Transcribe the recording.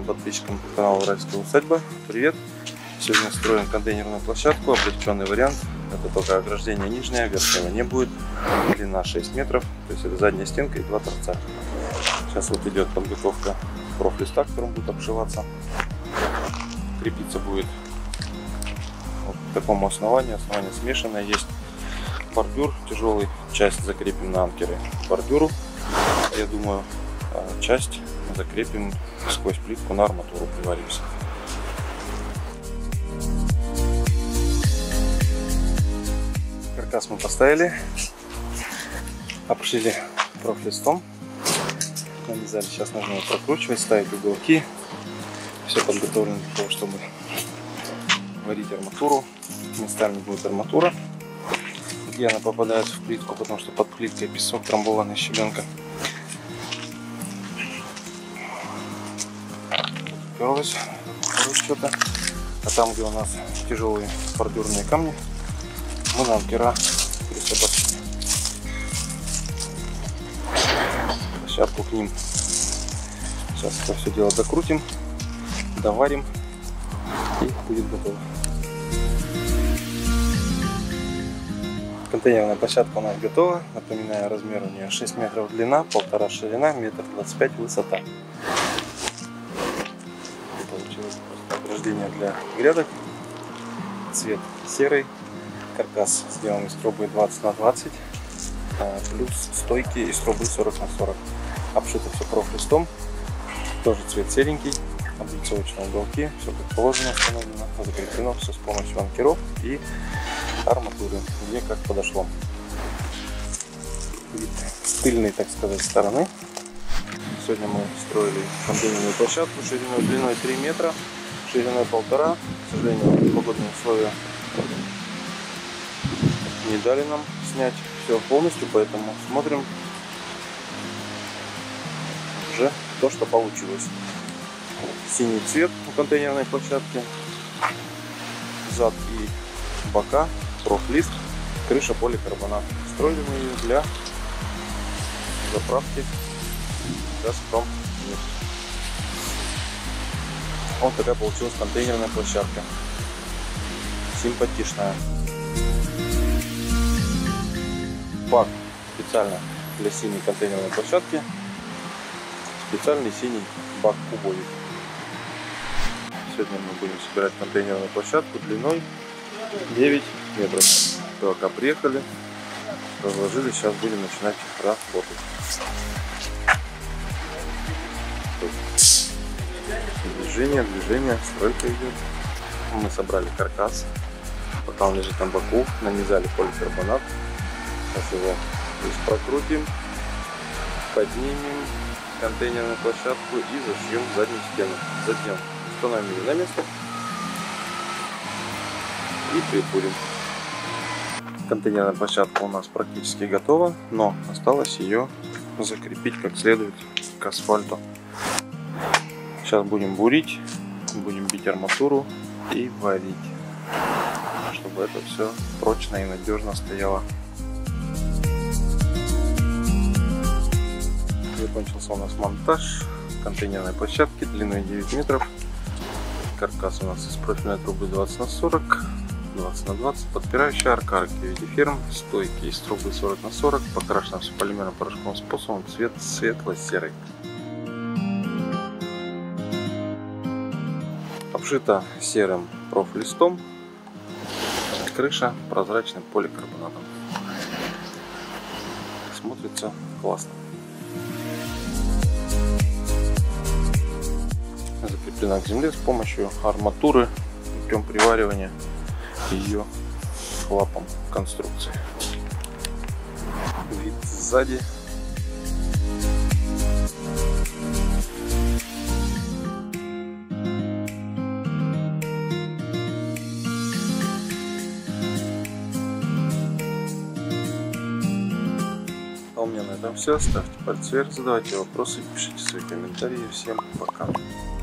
подписчикам канала Уральская усадьба. Привет! Сегодня строим контейнерную площадку, облегченный вариант. Это только ограждение нижнее, верхнего не будет. Длина 6 метров, то есть это задняя стенка и 2 торца. Сейчас вот идет подготовка профлиста, которым будет обшиваться. Крепиться будет вот к такому основанию. Основание смешанное, есть бордюр тяжелый, часть закрепим на анкеры бордюру. Я думаю, часть закрепим сквозь плитку на арматуру, приваримся. Каркас мы поставили, обшили профлистом, нанизали. Сейчас нужно его прокручивать, ставить уголки. Все подготовлено для того, чтобы варить арматуру. Местами будет арматура, где она попадает в плитку, потому что под плиткой песок, трамбованная щебенка. Уперлась что-то. А там, где у нас тяжелые бордюрные камни, мы на анкера присобачили площадку к ним. Сейчас это все дело докрутим, доварим и будет готово. Контейнерная площадка у нас готова. Напоминаю, размер у нее 6 метров длина, 1,5 ширина, 1,25 м высота. Получилось ограждение для грядок. Цвет серый. Каркас сделан из трубы 20 на 20, плюс стойки из трубы 40 на 40. Обшито все профлистом, тоже цвет серенький, облицовочные уголки, все как положено установлено, закреплено все с помощью анкеров и арматуры, где как подошло. Вид с тыльной, так сказать, стороны. Сегодня мы строили контейнерную площадку шириной длиной 3 метра, шириной 1,5. К сожалению, погодные условия не дали нам снять все полностью, поэтому смотрим уже то, что получилось. Синий цвет у контейнерной площадки, зад и бока, профлист, крыша поликарбонат. Строили мы ее для заправки Газпром. Вот такая получилась контейнерная площадка. Симпатичная. Бак специально для синей контейнерной площадки. Специальный синий бак кубовик. Сегодня мы будем собирать контейнерную площадку длиной 9 метров. Пока приехали, разложили, сейчас будем начинать работать. Движение, стройка идет. Мы собрали каркас, пока он лежит на боку, нанизали поликарбонат. Сейчас его здесь прокрутим, поднимем контейнерную площадку и зашьем заднюю стену. Затем установим ее на место и прикурим. Контейнерная площадка у нас практически готова, но осталось ее закрепить как следует к асфальту. Сейчас будем бурить, будем бить арматуру и варить, чтобы это все прочно и надежно стояло. Закончился у нас монтаж контейнерной площадки длиной 9 метров. Каркас у нас из профильной трубы 20 на 40, 20 на 20, подпирающая арка, арки в виде ферм, стойки из трубы 40 на 40, покрашено все полимерным порошковым способом, цвет светло-серый. Обшита серым профлистом, крыша прозрачным поликарбонатом. Смотрится классно. Закреплена к земле с помощью арматуры путем приваривания ее клапом конструкции. Вид сзади. А у меня на этом все. Ставьте пальцы вверх, задавайте вопросы, пишите свои комментарии. Всем пока.